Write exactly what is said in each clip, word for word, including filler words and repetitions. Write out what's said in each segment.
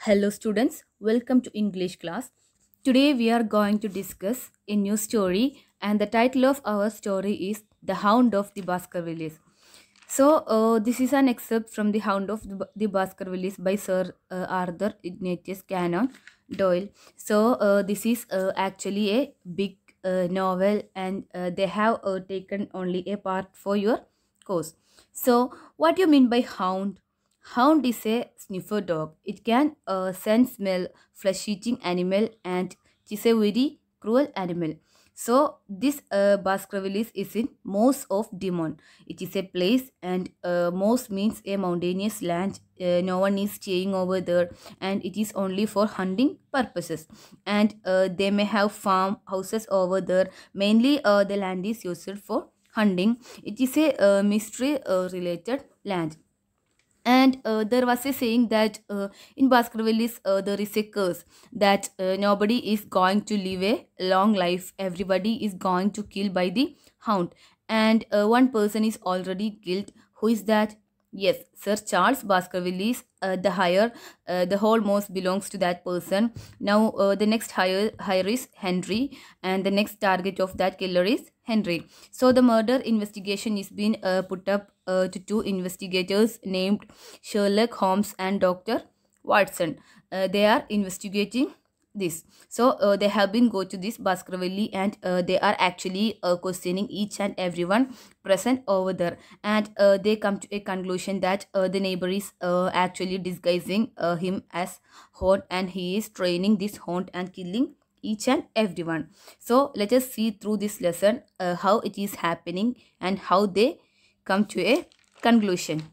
Hello students, welcome to English class. Today we are going to discuss a new story and the title of our story is The Hound of the Baskervilles. So uh, this is an excerpt from The Hound of the, the Baskervilles by Sir uh, Arthur Ignatius Conan Doyle. So uh, this is uh, actually a big uh, novel and uh, they have uh, taken only a part for your course. So what do you mean by hound? Hound is a sniffer dog. It can uh, sense smell flesh-eating animal and it is a very cruel animal. So this uh, Baskervilles is in Moss of Demon. It is a place and uh, Moss means a mountainous land. Uh, no one is staying over there and it is only for hunting purposes. And uh, they may have farm houses over there. Mainly uh, the land is used for hunting. It is a uh, mystery uh, related land. And uh, there was a saying that uh, in Baskervilles uh, there is a curse that uh, nobody is going to live a long life. Everybody is going to kill by the hound. And uh, one person is already killed. Who is that? Yes, Sir Charles Baskervilles. Uh, the higher, uh, the whole most belongs to that person. Now uh, the next higher, higher is Henry, and the next target of that killer is Henry. So the murder investigation is being uh, put up uh, to two investigators named Sherlock Holmes and Doctor Watson. Uh, they are investigating this. So uh, they have been go to this Baskerville and uh, they are actually uh, questioning each and everyone present over there, and uh, they come to a conclusion that uh, the neighbor is uh, actually disguising uh, him as Haunt and he is training this Haunt and killing each and everyone. So let us see through this lesson uh, how it is happening and how they come to a conclusion.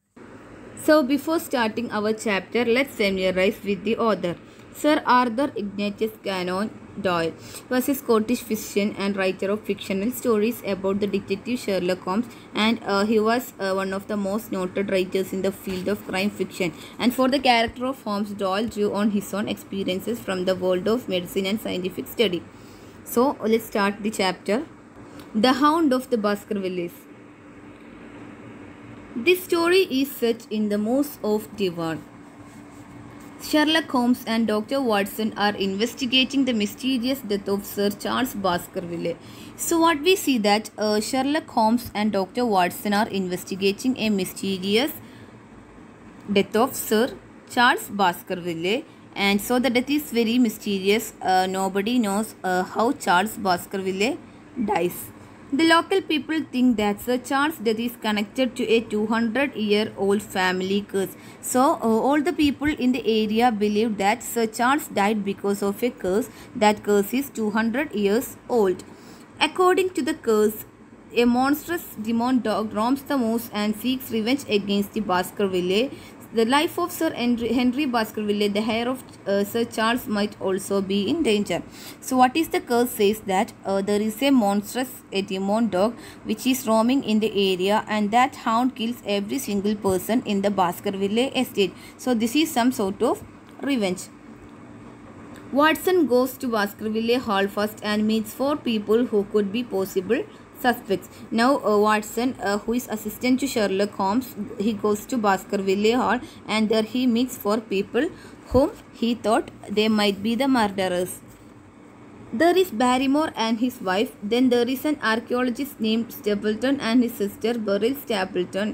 So before starting our chapter, let's familiarize with the author. Sir Arthur Ignatius Conan Doyle was a Scottish physician and writer of fictional stories about the detective Sherlock Holmes, and uh, he was uh, one of the most noted writers in the field of crime fiction. And for the character of Holmes, Doyle drew on his own experiences from the world of medicine and scientific study. So let's start the chapter. The Hound of the Baskervilles. This story is set in the Moss of Devon. Sherlock Holmes and Doctor Watson are investigating the mysterious death of Sir Charles Baskerville. So what we see that uh, Sherlock Holmes and Doctor Watson are investigating a mysterious death of Sir Charles Baskerville. And so the death is very mysterious. Uh, nobody knows uh, how Charles Baskerville dies. The local people think that Sir Charles' death is connected to a two hundred year old family curse. So, uh, all the people in the area believe that Sir Charles died because of a curse. That curse is two hundred years old. According to the curse, a monstrous demon dog roams the moors and seeks revenge against the Baskerville. The life of Sir Henry, Henry Baskerville, the heir of uh, Sir Charles, might also be in danger. So what is the curse says that uh, there is a monstrous a demon dog which is roaming in the area, and that hound kills every single person in the Baskerville estate. So this is some sort of revenge. Watson goes to Baskerville Hall first and meets four people who could be possible suspects. Now uh, Watson, uh, who is assistant to Sherlock Holmes, he goes to Baskerville Hall and there he meets four people whom he thought they might be the murderers. There is Barrymore and his wife. Then there is an archaeologist named Stapleton and his sister Beryl Stapleton.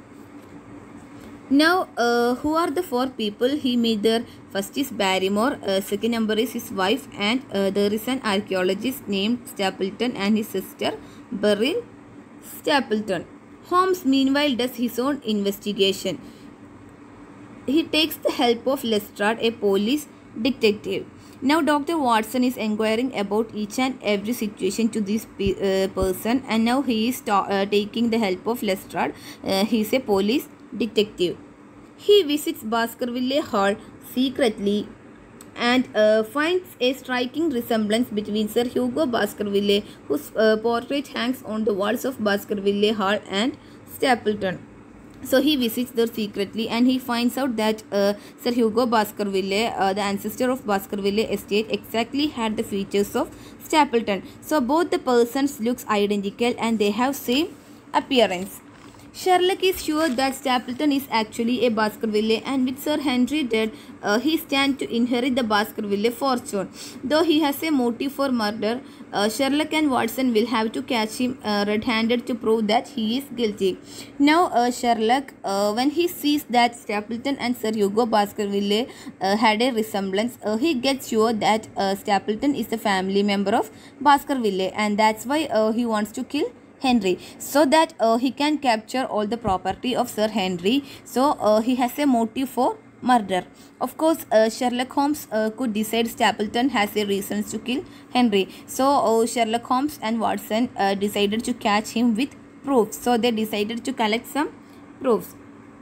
Now, uh, who are the four people he met there? First is Barrymore, uh, second number is his wife, and uh, there is an archaeologist named Stapleton and his sister Beryl Stapleton. Holmes meanwhile does his own investigation. He takes the help of Lestrade, a police detective. Now Doctor Watson is inquiring about each and every situation to this uh, person, and now he is uh, taking the help of Lestrade. Uh, he is a police detective. He visits Baskerville Hall secretly and uh, finds a striking resemblance between Sir Hugo Baskerville, whose uh, portrait hangs on the walls of Baskerville Hall, and Stapleton. So he visits there secretly and he finds out that uh, Sir Hugo Baskerville, uh, the ancestor of Baskerville estate, exactly had the features of Stapleton. So both the persons looks identical and they have same appearance. Sherlock is sure that Stapleton is actually a Baskerville, and with Sir Henry dead, uh, he stands to inherit the Baskerville fortune. Though he has a motive for murder, uh, Sherlock and Watson will have to catch him uh, red-handed to prove that he is guilty. Now, uh, Sherlock, uh, when he sees that Stapleton and Sir Hugo Baskerville uh, had a resemblance, uh, he gets sure that uh, Stapleton is a family member of Baskerville, and that's why uh, he wants to kill Henry, so that uh, he can capture all the property of Sir Henry. So uh, he has a motive for murder. Of course, uh, Sherlock Holmes uh, could decide Stapleton has a reason to kill Henry. So uh, Sherlock Holmes and Watson uh, decided to catch him with proofs. So they decided to collect some proofs.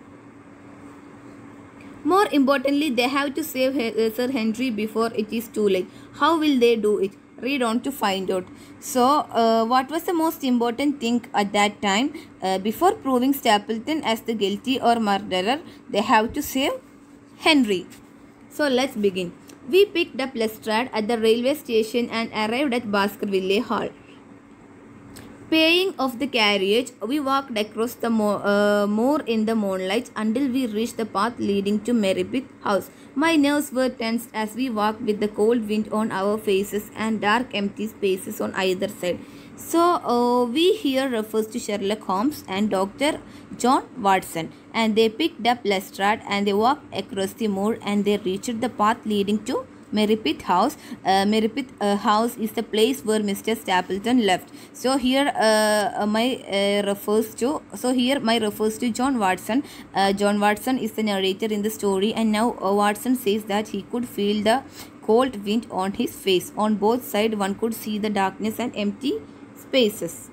More importantly, they have to save uh, Sir Henry before it is too late. How will they do it? Read on to find out. So, uh, what was the most important thing at that time? Uh, before proving Stapleton as the guilty or murderer, they have to save Henry. So, let's begin. We picked up Lestrade at the railway station and arrived at Baskerville Hall. Paying off the carriage, we walked across the mo uh, moor in the moonlight until we reached the path leading to Merripit House. My nerves were tensed as we walked with the cold wind on our faces and dark empty spaces on either side. So, uh, we here refers to Sherlock Holmes and Doctor John Watson, and they picked up Lestrade and they walked across the moor and they reached the path leading to Merripit House. Uh, Merripit uh, House is the place where Mister Stapleton left. So here uh, my uh, refers to so here my refers to John Watson. Uh, John Watson is the narrator in the story, and now uh, Watson says that he could feel the cold wind on his face. On both sides, one could see the darkness and empty spaces.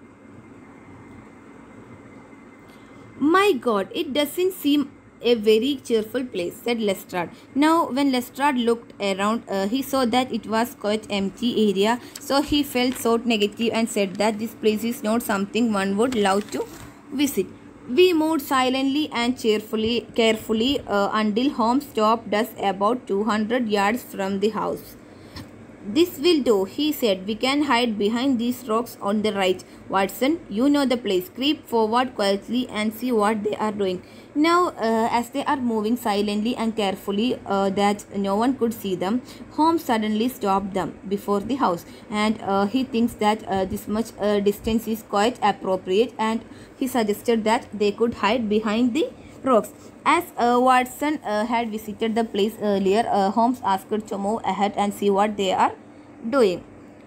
My God, it doesn't seem a very cheerful place, said Lestrade. Now, when Lestrade looked around, uh, he saw that it was quite empty area. So he felt so negative and said that this place is not something one would love to visit. We moved silently and cheerfully, carefully uh, until Holmes stopped us about two hundred yards from the house. This will do, he said. We can hide behind these rocks on the right. Watson, you know the place. Creep forward quietly and see what they are doing. Now, uh, as they are moving silently and carefully uh, that no one could see them, Holmes suddenly stopped them before the house, and uh, he thinks that uh, this much uh, distance is quite appropriate, and he suggested that they could hide behind the rocks. As uh, Watson uh, had visited the place earlier, uh, Holmes asked to move ahead and see what they are doing.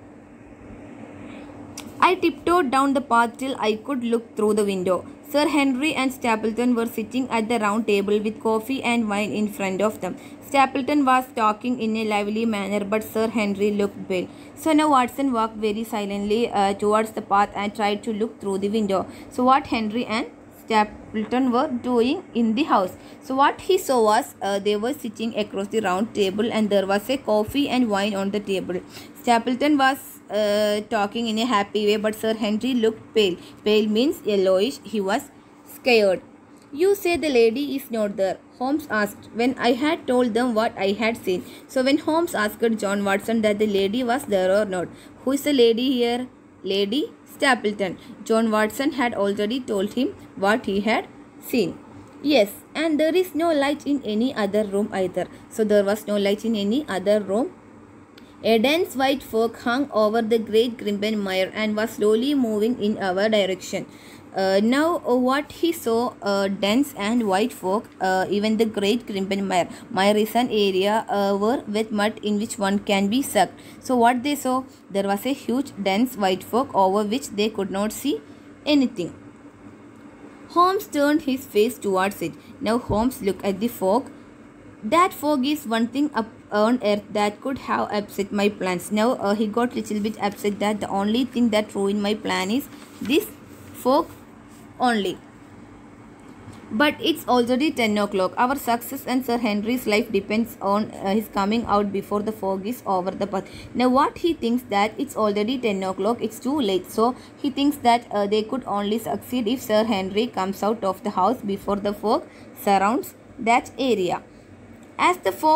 I tiptoed down the path till I could look through the window. Sir Henry and Stapleton were sitting at the round table with coffee and wine in front of them. Stapleton was talking in a lively manner, but Sir Henry looked pale. So now Watson walked very silently uh, towards the path and tried to look through the window. So what Henry and Stapleton were doing in the house. So what he saw was uh, they were sitting across the round table, and there was a coffee and wine on the table. Stapleton was uh, talking in a happy way, but Sir Henry looked pale. Pale means yellowish. He was scared. You say the lady is not there, Holmes asked, when I had told them what I had seen. So when Holmes asked John Watson that the lady was there or not. Who is the lady here? Lady Stapleton. John Watson had already told him what he had seen. Yes, and there is no light in any other room either. So there was no light in any other room. A dense white fog hung over the great Grimpen Mire and was slowly moving in our direction. Uh, now uh, what he saw, uh, dense and white fog, uh, even the great Grimpen Mire. Mire is an area uh, where wet mud in which one can be sucked. So what they saw, there was a huge dense white fog over which they could not see anything. Holmes turned his face towards it. Now Holmes looked at the fog. That fog is one thing up on earth that could have upset my plans. Now uh, he got little bit upset that the only thing that ruined my plan is this fog only. But it's already ten o'clock. Our success and Sir Henry's life depends on uh, his coming out before the fog is over the path. Now what he thinks that it's already ten o'clock, it's too late. So he thinks that uh, they could only succeed if Sir Henry comes out of the house before the fog surrounds that area. As the fog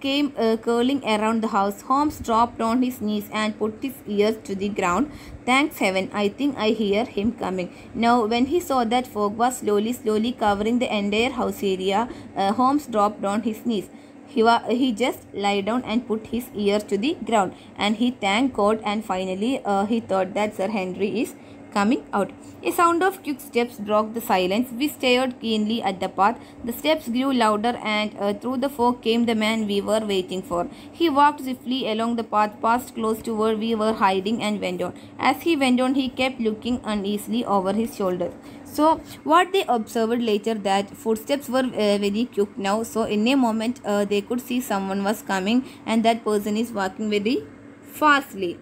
came uh, curling around the house. Holmes dropped on his knees and put his ears to the ground. Thanks heaven, I think I hear him coming. Now, when he saw that fog was slowly, slowly covering the entire house area, uh, Holmes dropped on his knees. He, wa- he just lay down and put his ears to the ground, and he thanked God, and finally uh, he thought that Sir Henry is coming out. A sound of quick steps broke the silence. We stared keenly at the path. The steps grew louder, and uh, through the fog came the man we were waiting for. He walked swiftly along the path, passed close to where we were hiding, and went on. As he went on, he kept looking uneasily over his shoulder. So, what they observed later, that footsteps were uh, very quick now. So, in a moment, uh, they could see someone was coming, and that person is walking very fastly.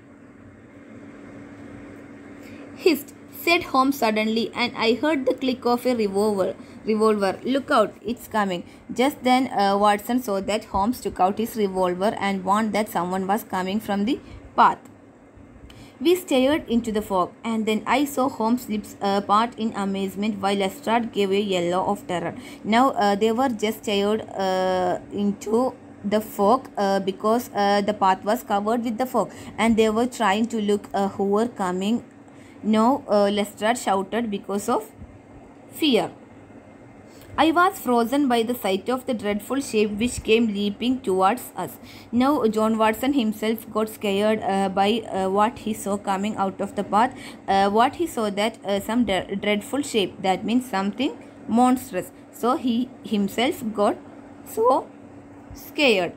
Hist, said Holmes suddenly, and I heard the click of a revolver. Revolver. Look out, it's coming. Just then, uh, Watson saw that Holmes took out his revolver and warned that someone was coming from the path. We stared into the fog, and then I saw Holmes' lips uh, part in amazement while Lestrade gave a yellow of terror. Now, uh, they were just stared uh, into the fog uh, because uh, the path was covered with the fog, and they were trying to look uh, who were coming. No, uh, Lestrade shouted because of fear. I was frozen by the sight of the dreadful shape which came leaping towards us. Now John Watson himself got scared uh, by uh, what he saw coming out of the path. Uh, what he saw that uh, some de- dreadful shape, that means something monstrous. So he himself got so scared.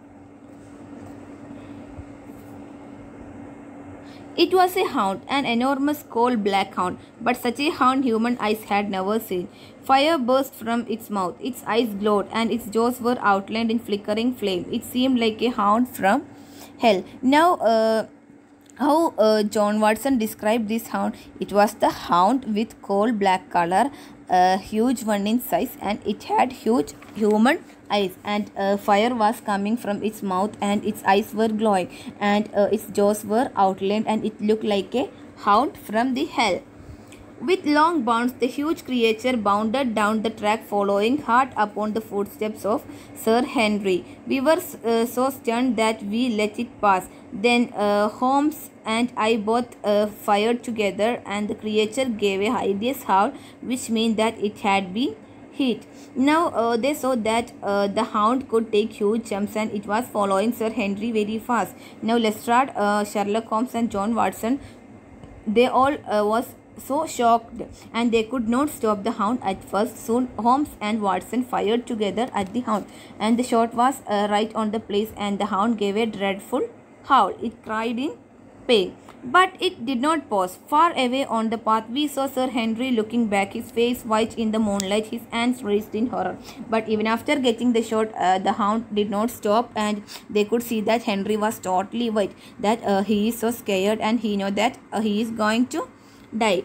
It was a hound, an enormous coal-black hound, but such a hound human eyes had never seen. Fire burst from its mouth, its eyes glowed, and its jaws were outlined in flickering flame. It seemed like a hound from hell. Now, uh, how uh, John Watson described this hound, it was the hound with coal-black color, a huge one in size, and it had huge human eyes, and uh, fire was coming from its mouth, and its eyes were glowing, and uh, its jaws were outlined, and it looked like a hound from the hell. With long bounds, the huge creature bounded down the track, following hard upon the footsteps of Sir Henry. We were uh, so stunned that we let it pass. Then uh, Holmes and I both uh, fired together, and the creature gave a hideous howl, which meant that it had been hit. Now uh, they saw that uh, the hound could take huge jumps, and it was following Sir Henry very fast. Now Lestrade, uh, Sherlock Holmes, and John Watson, they all uh, was so shocked, and they could not stop the hound at first. Soon Holmes and Watson fired together at the hound, and the shot was uh, right on the place, and the hound gave a dreadful howl. It cried in pain, but it did not pause. Far away on the path, we saw Sir Henry looking back, his face white in the moonlight, his hands raised in horror. But even after getting the shot, uh, the hound did not stop, and they could see that Henry was totally white, that uh, he is so scared, and he know that uh, he is going to die.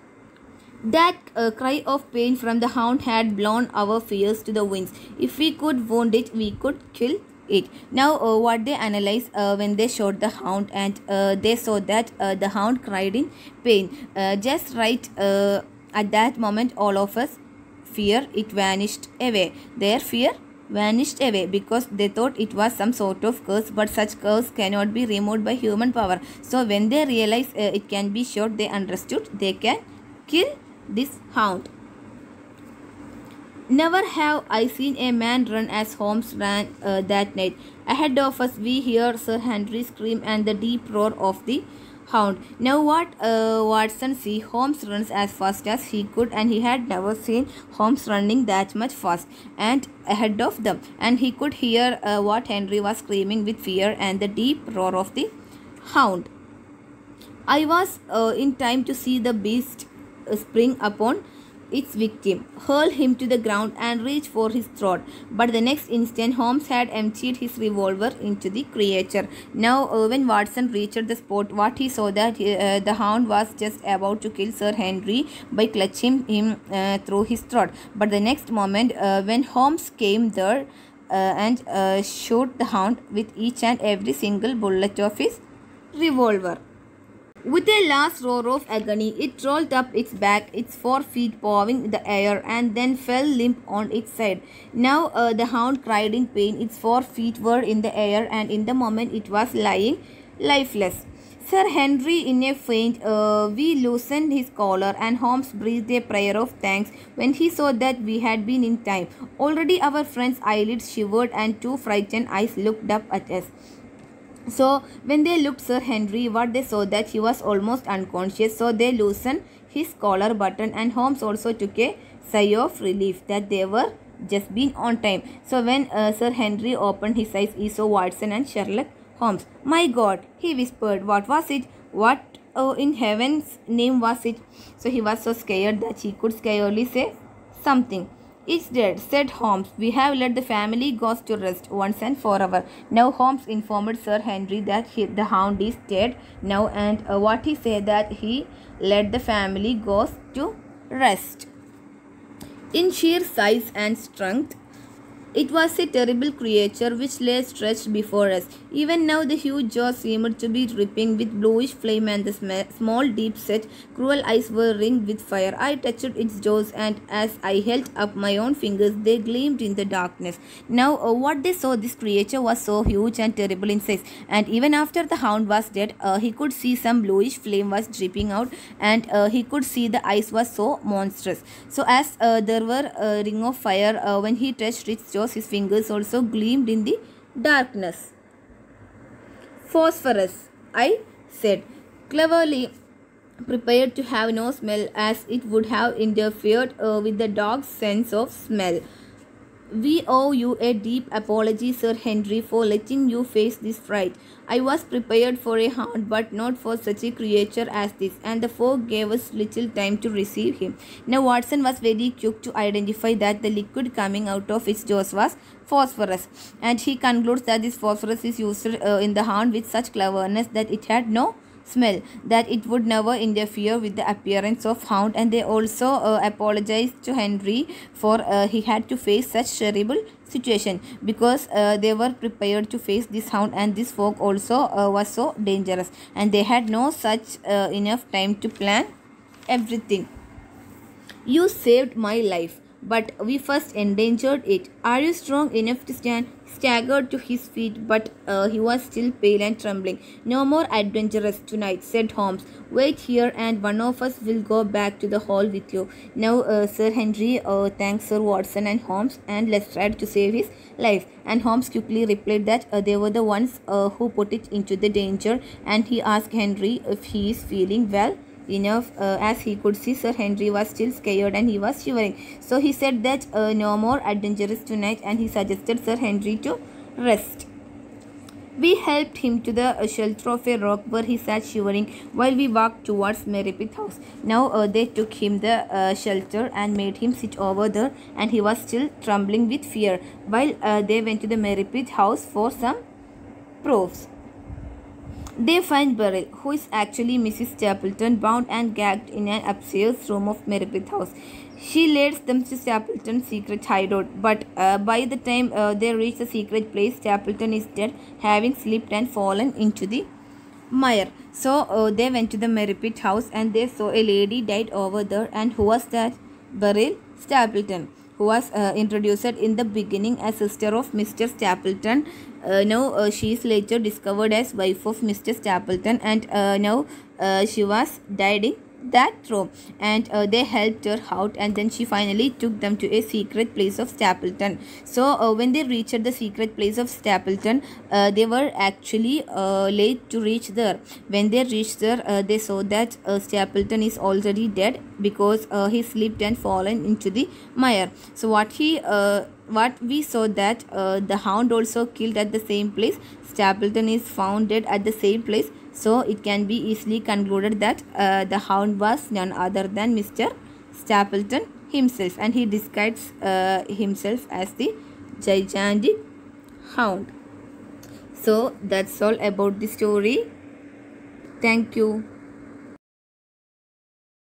That uh, cry of pain from the hound had blown our fears to the winds. If we could wound it, we could kill it. Now uh, what they analyzed uh, when they shot the hound, and uh, they saw that uh, the hound cried in pain. Uh, just right uh, at that moment, all of us fear, it vanished away. Their fear vanished away because they thought it was some sort of curse, but such curse cannot be removed by human power. So when they realized uh, it can be shot, they understood they can kill this hound. Never have I seen a man run as Holmes ran uh, that night. Ahead of us we hear Sir Henry scream and the deep roar of the hound. Now what uh, Watson see, Holmes runs as fast as he could, and he had never seen Holmes running that much fast and ahead of them. And he could hear uh, what Henry was screaming with fear and the deep roar of the hound. I was uh, in time to see the beast uh, spring upon its victim, hurl him to the ground and reach for his throat. But the next instant Holmes had emptied his revolver into the creature. Now uh, when Watson reached the spot, what he saw that uh, the hound was just about to kill Sir Henry by clutching him uh, through his throat. But the next moment uh, when Holmes came there uh, and uh, shot the hound with each and every single bullet of his revolver. With a last roar of agony, it rolled up its back, its forefeet pawing the air, and then fell limp on its side. Now uh, the hound cried in pain. Its forefeet were in the air, and in the moment it was lying lifeless. Sir Henry, in a faint, uh, we loosened his collar, and Holmes breathed a prayer of thanks when he saw that we had been in time. Already our friend's eyelids shivered, and two frightened eyes looked up at us. So when they looked Sir Henry, what they saw that he was almost unconscious. So they loosened his collar button, and Holmes also took a sigh of relief that they were just been on time. So when uh, Sir Henry opened his eyes, he saw Watson and Sherlock Holmes. "My God," he whispered. "What was it? What uh, in heaven's name was it?" So he was so scared that he could scarcely say something. "It's dead," said Holmes. "We have let the family ghost to rest once and forever." Now Holmes informed Sir Henry that he, the hound is dead now, and uh, what he said that he let the family ghost to rest. In sheer size and strength, it was a terrible creature which lay stretched before us. Even now the huge jaws seemed to be dripping with bluish flame, and the small deep-set cruel eyes were ringed with fire. I touched its jaws, and as I held up my own fingers, they gleamed in the darkness. Now uh, what they saw, this creature was so huge and terrible in size, and even after the hound was dead, uh, he could see some bluish flame was dripping out, and uh, he could see the eyes was so monstrous. So as uh, there were a ring of fire uh, when he touched its jaws, his fingers also gleamed in the darkness. "Phosphorus," I said, cleverly prepared to have no smell, as it would have interfered uh, with the dog's sense of smell. "We owe you a deep apology, Sir Henry, for letting you face this fright. I was prepared for a hound, but not for such a creature as this," and the folk gave us little time to receive him. Now Watson was very quick to identify that the liquid coming out of its jaws was phosphorus, and he concludes that this phosphorus is used uh, in the hound with such cleverness that it had no smell, that it would never interfere with the appearance of hound. And they also uh, apologized to Henry for uh, he had to face such terrible situation, because uh, they were prepared to face this hound, and this folk also uh, was so dangerous, and they had no such uh, enough time to plan everything. "You saved my life, but we first endangered it. Are you strong enough to stand?" Staggered to his feet, but uh, he was still pale and trembling. "No more adventurous tonight," said Holmes. "Wait here, and one of us will go back to the hall with you." Now uh, Sir Henry uh, thanked Sir Watson and Holmes, and Lestrade to save his life. And Holmes quickly replied that uh, they were the ones uh, who put it into the danger, and he asked Henry if he is feeling well enough. Uh, as he could see, Sir Henry was still scared and he was shivering. So he said that uh, no more adventures tonight, and he suggested Sir Henry to rest. We helped him to the uh, shelter of a rock, where he sat shivering while we walked towards Merripit House. Now uh, they took him the uh, shelter and made him sit over there, and he was still trembling with fear, while uh, they went to the Merripit House for some proofs. They find Beryl, who is actually Missus Stapleton, bound and gagged in an upstairs room of Merripit House. She leads them to Stapleton's secret hideout, but uh, by the time uh, they reach the secret place, Stapleton is dead, having slipped and fallen into the mire. So uh, they went to the Merripit House, and they saw a lady died over there. And who was that? Beryl Stapleton, who was uh, introduced in the beginning as sister of Mister Stapleton. Uh, now uh, she is later discovered as wife of Mister Stapleton, and uh, now uh, she was died in that room, and uh, they helped her out, and then she finally took them to a secret place of Stapleton. So uh, when they reached the secret place of Stapleton, uh, they were actually uh, late to reach there. When they reached there, uh, they saw that uh, Stapleton is already dead, because uh, he slipped and fallen into the mire. So what he uh, what we saw that uh, the hound also killed at the same place. Stapleton is found dead at the same place. So it can be easily concluded that uh, the hound was none other than Mister Stapleton himself, and he disguised uh, himself as the gigantic hound. So that's all about the story. Thank you.